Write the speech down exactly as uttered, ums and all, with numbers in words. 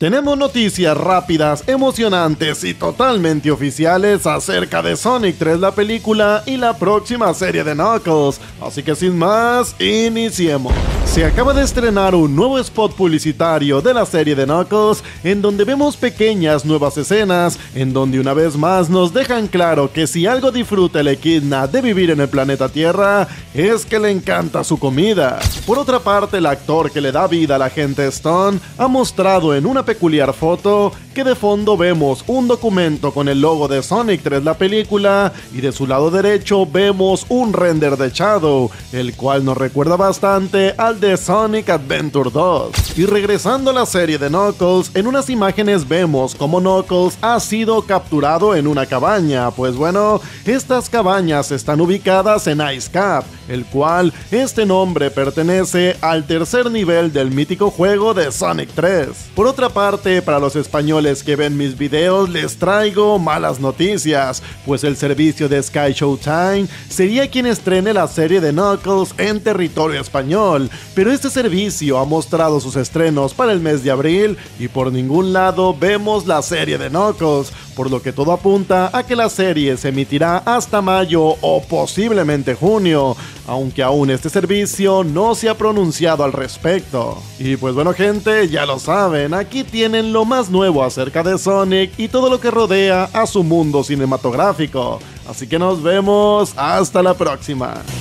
Tenemos noticias rápidas, emocionantes y totalmente oficiales acerca de Sonic tres, la película y la próxima serie de Knuckles, así que sin más, iniciemos. Se acaba de estrenar un nuevo spot publicitario de la serie de Knuckles, en donde vemos pequeñas nuevas escenas, en donde una vez más nos dejan claro que si algo disfruta el Echidna de vivir en el planeta Tierra, es que le encanta su comida. Por otra parte, el actor que le da vida a la agente Stone ha mostrado en una peculiar foto que de fondo vemos un documento con el logo de Sonic tres, la película, y de su lado derecho vemos un render de Shadow, el cual nos recuerda bastante al de Sonic Adventure dos. Y regresando a la serie de Knuckles, en unas imágenes vemos como Knuckles ha sido capturado en una cabaña, pues bueno, estas cabañas están ubicadas en Ice Cap, el cual este nombre pertenece al tercer nivel del mítico juego de Sonic tres. Por otra parte, para los españoles que ven mis videos les traigo malas noticias, pues el servicio de Sky Showtime sería quien estrene la serie de Knuckles en territorio español, pero este servicio ha mostrado sus estrenos para el mes de abril y por ningún lado vemos la serie de Knuckles, por lo que todo apunta a que la serie se emitirá hasta mayo o posiblemente junio, aunque aún este servicio no se ha pronunciado al respecto. Y pues bueno gente, ya lo saben, aquí tienen lo más nuevo acerca de Sonic y todo lo que rodea a su mundo cinematográfico, así que nos vemos hasta la próxima.